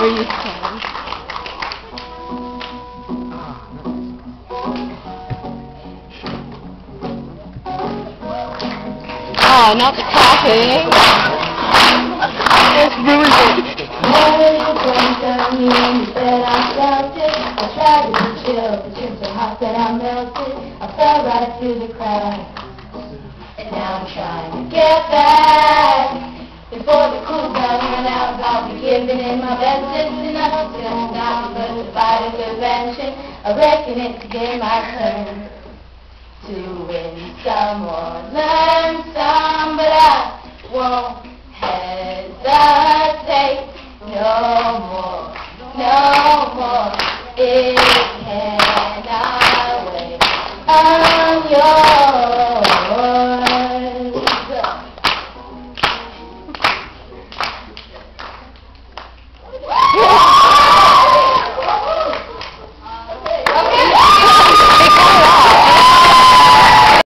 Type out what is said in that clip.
whatever you say. Oh, not the clapping. Just ruined it. I tried to be chill, but you're so hot that I melted. I fell right through the cracks. And now I'm trying to get back. Before the cool down run out, I'll be giving in my best. It's enough to not but to fight a convention. I reckon it's again my turn to win some or learn some, but I won't hesitate.